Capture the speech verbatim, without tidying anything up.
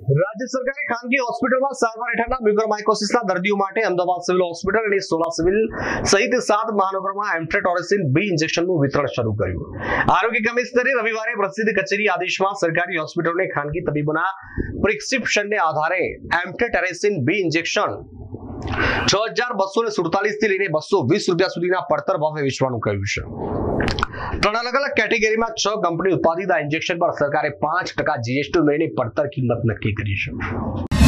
રાજ્ય સરકારે ખાનગી હોસ્પિટલમાં સારવાર હેઠળના મ્યુકોરમાઇકોસિસના દર્દીઓ માટે અમદાવાદ સિવિલ હોસ્પિટલ અને સોલા સિવિલ સહિત સાત મહાનગરોમાં એમ્ફ્ટેટોરેસિન બી ઇન્જેક્શનનું વિતરણ શરૂ કર્યું। આરોગ્ય કમિશનરે રવિવારે પ્રસિદ્ધ કચેરી આદેશમાં સરકારી હોસ્પિટલોને ખાનગી તબીબોના પ્રિસ્ક્રિપ્શનને આધારે એમ્ફ્ટેટોરેસિન બી ઇન્જેક્શન છ હજાર બસો ને સુડતાલીસ થી લઈને બસો વીસ રૂપિયા સુધીના પડતર ભાવે વેચવાનું કહ્યું છે। ત્રણ અલગ અલગ કેટેગરીમાં છ કંપની ઉત્પાદિત આ ઇન્જેક્શન પર સરકારે પાંચ ટકા જીએસટી ઉમેરીને પડતર કિંમત નક્કી કરી છે।